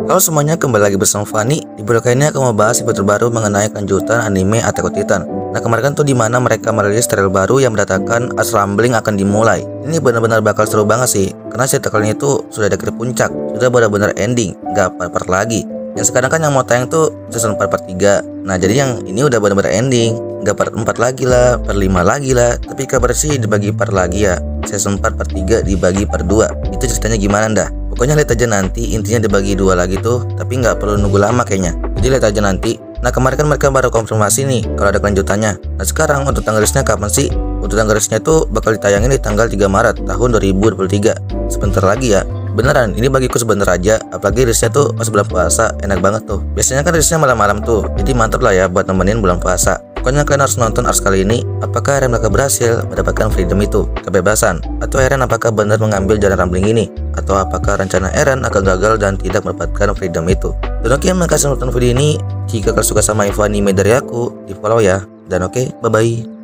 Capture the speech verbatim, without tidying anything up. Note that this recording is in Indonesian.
Halo semuanya, kembali lagi bersama Fani. Di video kali ini aku mau bahas info terbaru mengenai kelanjutan anime Attack on Titan. Nah, kemarin kan tuh dimana mereka merilis trailer baru yang mendatangkan As Rumbling akan dimulai. Ini benar-benar bakal seru banget sih, karena cerita kali ini tuh sudah dekat puncak, sudah benar-benar ending, gak part-part lagi. Yang sekarang kan yang mau tayang tuh season empat part tiga. Nah, jadi yang ini udah benar-benar ending, gak part empat lagi lah, part lima lagi lah. Tapi kabar sih dibagi part lagi ya. Season empat part tiga dibagi part dua. Itu ceritanya gimana dah? Pokoknya lihat aja nanti, intinya dibagi dua lagi tuh, tapi nggak perlu nunggu lama kayaknya. Jadi lihat aja nanti. Nah, kemarin kan mereka baru konfirmasi nih kalau ada kelanjutannya. Nah, sekarang untuk tanggal rilisnya kapan sih? Untuk tanggal rilisnya tuh bakal ditayangin di tanggal tiga Maret tahun dua ribu dua puluh tiga. Sebentar lagi ya. Beneran, ini bagiku sebentar aja. Apalagi rilisnya tuh pas bulan puasa, enak banget tuh. Biasanya kan rilisnya malam-malam tuh, jadi mantep lah ya buat nemenin bulan puasa. Pokoknya kalian harus nonton Ars kali ini. Apakah Eren bakal berhasil mendapatkan freedom itu, kebebasan? Atau Eren apakah benar mengambil jalan Rumbling ini? Atau apakah rencana Eren akan gagal dan tidak mendapatkan freedom itu? Dan oke, makasih nonton video ini. Jika kalian suka sama info anime dari aku, di follow ya. Dan oke, bye-bye.